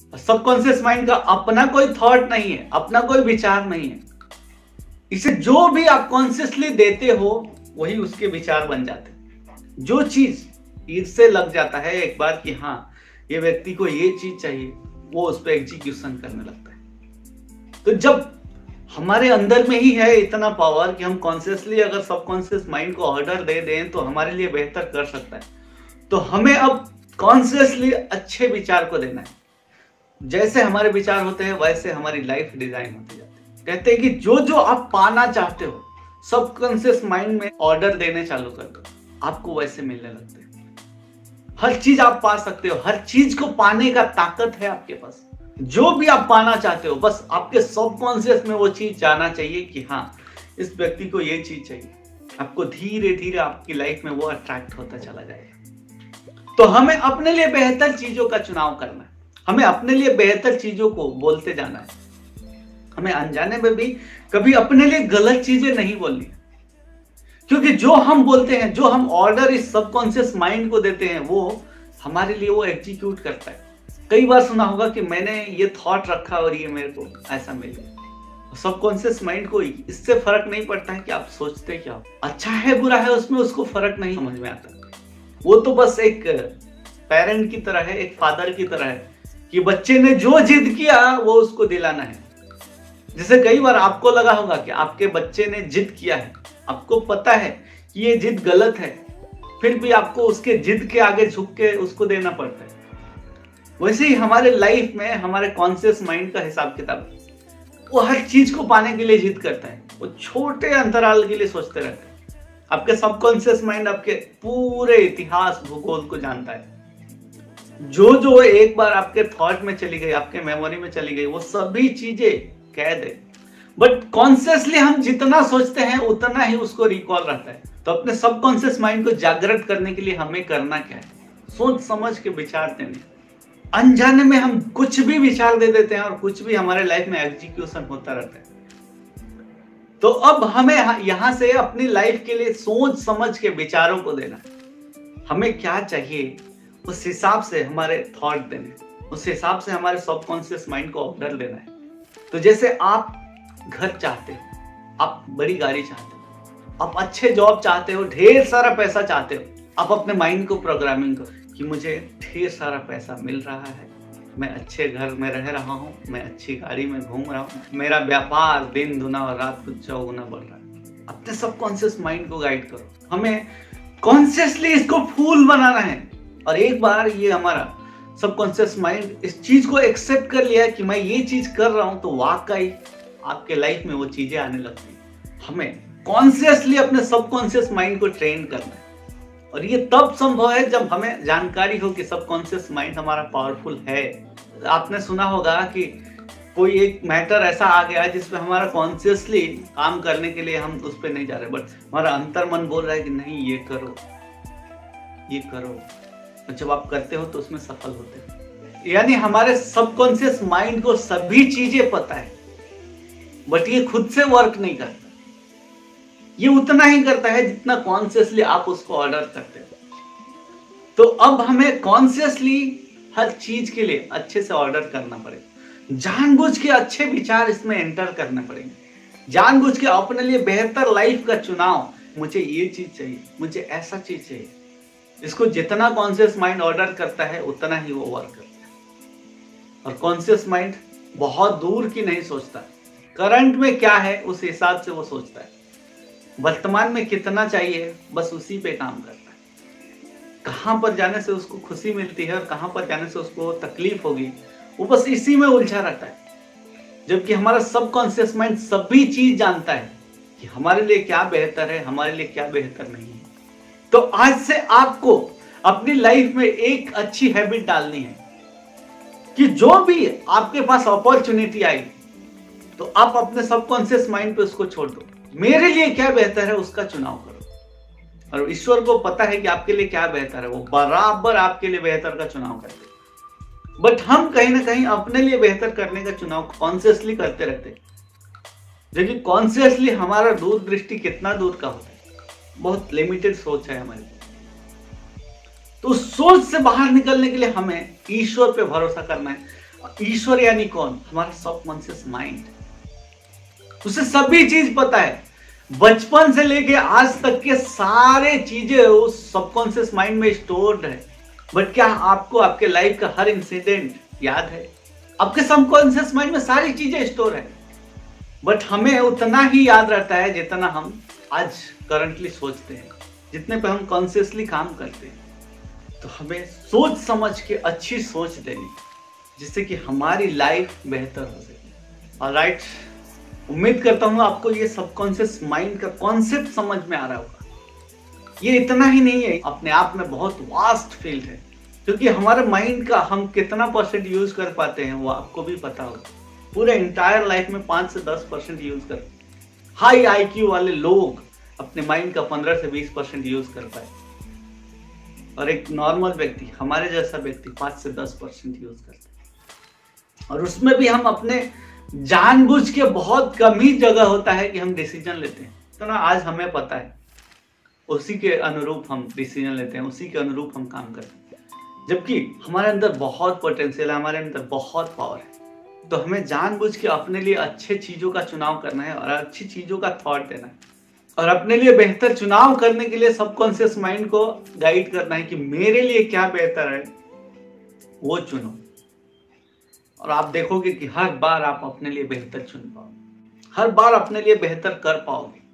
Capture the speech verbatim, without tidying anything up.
Subconscious mind का अपना कोई थॉट नहीं है, अपना कोई विचार नहीं है। इसे जो भी आप कॉन्शियसली देते हो वही उसके विचार बन जाते हैं। जो चीज इससे लग जाता है एक बार कि हाँ ये व्यक्ति को ये चीज चाहिए, वो उस पर एग्जीक्यूशन करने लगता है। तो जब हमारे अंदर में ही है इतना पावर कि हम कॉन्शियसली अगर सबकॉन्शियस माइंड को ऑर्डर दे दें तो हमारे लिए बेहतर कर सकता है, तो हमें अब कॉन्शियसली अच्छे विचार को देना है। जैसे हमारे विचार होते हैं वैसे हमारी लाइफ डिजाइन होती जाती है। कहते हैं कि जो जो आप पाना चाहते हो सबकॉन्शियस माइंड में ऑर्डर देने चालू कर दो, आपको वैसे मिलने लगते हैं। हर चीज आप पा सकते हो, हर चीज को पाने का ताकत है आपके पास। जो भी आप पाना चाहते हो बस आपके सबकॉन्शियस में वो चीज जाना चाहिए कि हाँ इस व्यक्ति को ये चीज चाहिए। आपको धीरे धीरे आपकी लाइफ में वो अट्रैक्ट होता चला जाएगा। तो हमें अपने लिए बेहतर चीजों का चुनाव करना है, हमें अपने लिए बेहतर चीजों को बोलते जाना है। हमें अनजाने में भी कभी अपने लिए गलत चीजें नहीं बोलनी, क्योंकि जो हम बोलते हैं, जो हम ऑर्डर इस सबकॉन्शियस माइंड को देते हैं, वो हमारे लिए वो एग्जीक्यूट करता है। कई बार सुना होगा कि मैंने ये थॉट रखा और ये मेरे को ऐसा मिल गया। सबकॉन्शियस माइंड को इससे फर्क नहीं पड़ता है कि आप सोचते क्या हो, अच्छा है बुरा है, उसमें उसको फर्क नहीं समझ में आता। वो तो बस एक पेरेंट की तरह है, एक फादर की तरह है कि बच्चे ने जो जिद किया वो उसको दिलाना है। जैसे कई बार आपको लगा होगा कि आपके बच्चे ने जिद किया है, आपको पता है कि ये जिद गलत है, फिर भी आपको उसके जिद के आगे झुक के उसको देना पड़ता है। वैसे ही हमारे लाइफ में हमारे कॉन्शियस माइंड का हिसाब किताब है। वो हर चीज को पाने के लिए जिद करता है, वो छोटे अंतराल के लिए सोचते रहते हैं। आपके सबकॉन्शियस माइंड आपके पूरे इतिहास भूगोल को जानता है। जो जो एक बार आपके थॉट में चली गई, आपके मेमोरी में चली गई, वो सभी चीजें कैद है। बट कॉन्शियसली हम जितना सोचते हैं उतना ही उसको रिकॉल रहता है। तो अपने सबकॉन्शियस माइंड को जागृत करने के लिए हमें करना क्या है? सोच समझ के विचार देने। अनजाने में हम कुछ भी विचार दे देते हैं और कुछ भी हमारे लाइफ में एग्जीक्यूशन होता रहता है। तो अब हमें यहां से अपनी लाइफ के लिए सोच समझ के विचारों को देना। हमें क्या चाहिए उस हिसाब से हमारे थॉट देने, उस हिसाब से हमारे सबकॉन्शियस माइंड को ऑर्डर देना है। तो जैसे आप घर चाहते हो, आप बड़ी गाड़ी चाहते हो, आप अच्छे जॉब चाहते हो, ढेर सारा पैसा चाहते हो, आप अपने माइंड को प्रोग्रामिंग करो कि मुझे ढेर सारा पैसा मिल रहा है, मैं अच्छे घर में रह रहा हूँ, मैं अच्छी गाड़ी में घूम रहा हूँ, मेरा व्यापार दिन दुना और रात कुछ चौगुना बढ़ रहा है। अपने सबकॉन्शियस माइंड को गाइड करो। हमें कॉन्शियसली इसको फूल बनाना है। और एक बार ये हमारा सबकॉन्शियस माइंड इस चीज को एक्सेप्ट कर लिया कि मैं ये चीज कर रहा हूं, तो वाकई आपके लाइफ में वो चीजें आने लगती हैं। हमें कॉन्शियसली अपने सबकॉन्शियस माइंड को ट्रेन करना है। और ये तब संभव है जब हमें जानकारी हो कि सबकॉन्शियस माइंड हमारा पावरफुल है। आपने सुना होगा कि कोई एक मैटर ऐसा आ गया जिसपे हमारा कॉन्शियसली काम करने के लिए हम उस पर नहीं जा रहे, बट हमारा अंतर मन बोल रहा है कि नहीं ये करो, ये करो। जब आप करते हो तो उसमें सफल होते हो। यानी हमारे सबकॉन्शियस माइंड को सभी चीजें पता है, बट ये खुद से वर्क नहीं करता। ये उतना ही करता है जितना कॉन्शियसली आप उसको ऑर्डर करते हो। तो अब हमें कॉन्शियसली हर चीज के लिए अच्छे से ऑर्डर करना पड़ेगा। जानबूझ के अच्छे विचार इसमें एंटर करने पड़ेंगे। जानबूझ के अपने लिए बेहतर लाइफ का चुनाव, मुझे ये चीज चाहिए, मुझे ऐसा चीज चाहिए। इसको जितना कॉन्शियस माइंड ऑर्डर करता है उतना ही वो वर्क करता है। और कॉन्शियस माइंड बहुत दूर की नहीं सोचता, करंट में क्या है उस हिसाब से वो सोचता है। वर्तमान में कितना चाहिए बस उसी पे काम करता है। कहां पर जाने से उसको खुशी मिलती है और कहां पर जाने से उसको तकलीफ होगी, वो बस इसी में उलझा रहता है। जबकि हमारा सबकॉन्शियस माइंड सभी चीज जानता है कि हमारे लिए क्या बेहतर है, हमारे लिए क्या बेहतर नहीं है। तो आज से आपको अपनी लाइफ में एक अच्छी हैबिट डालनी है कि जो भी आपके पास अपॉर्चुनिटी आई तो आप अपने सबकॉन्शियस माइंड पे उसको छोड़ दो। मेरे लिए क्या बेहतर है उसका चुनाव करो। और ईश्वर को पता है कि आपके लिए क्या बेहतर है, वो बराबर आपके लिए बेहतर का चुनाव करते हैं। बट हम कहीं ना कहीं अपने लिए बेहतर करने का चुनाव कॉन्शियसली करते रहते हैं। जबकि कॉन्शियसली हमारा दूर दृष्टि कितना दूर का होता है, बहुत लिमिटेड सोच है हमारी। तो सोच से बाहर निकलने के लिए हमें ईश्वर पे भरोसा करना है, ईश्वर यानी कौन? हमारा सबकॉन्शियस माइंड। उसे सभी चीज पता है, बचपन से लेके आज तक के सारे चीजें उस सबकॉन्शियस माइंड में स्टोर्ड है। बट क्या आपको आपके लाइफ का हर इंसिडेंट याद है? आपके सबकॉन्शियस माइंड में सारी चीजें स्टोर है, बट हमें उतना ही याद रहता है जितना हम आज करंटली सोचते हैं, जितने पे हम कॉन्शियसली काम करते हैं। तो हमें सोच समझ के अच्छी सोच देनी, जिससे कि हमारी लाइफ बेहतर हो सके। ऑलराइट, उम्मीद करता हूँ आपको ये सबकॉन्शियस माइंड का कॉन्सेप्ट समझ में आ रहा होगा। ये इतना ही नहीं है, अपने आप में बहुत वास्ट फील्ड है, क्योंकि हमारे माइंड का हम कितना परसेंट यूज कर पाते हैं वो आपको भी पता होगा। पूरे इंटायर लाइफ में पाँच से दस परसेंट यूज करते हैं। हाई आईक्यू वाले लोग अपने माइंड का पंद्रह से बीस परसेंट यूज कर पाए, और एक नॉर्मल व्यक्ति, हमारे जैसा व्यक्ति पाँच से दस परसेंट यूज करता है। और उसमें भी हम अपने जानबूझ के बहुत कम ही जगह होता है कि हम डिसीजन लेते हैं। तो ना आज हमें पता है, उसी के अनुरूप हम डिसीजन लेते हैं, उसी के अनुरूप हम काम करते हैं, जबकि हमारे अंदर बहुत पोटेंशियल है, हमारे अंदर बहुत पावर है। तो हमें जानबूझ के अपने लिए अच्छे चीजों का चुनाव करना है और अच्छी चीजों का थॉट देना है, और अपने लिए बेहतर चुनाव करने के लिए सबकॉन्शियस माइंड को गाइड करना है कि मेरे लिए क्या बेहतर है वो चुनो। और आप देखोगे कि हर बार आप अपने लिए बेहतर चुन पाओगे, हर बार अपने लिए बेहतर कर पाओगे।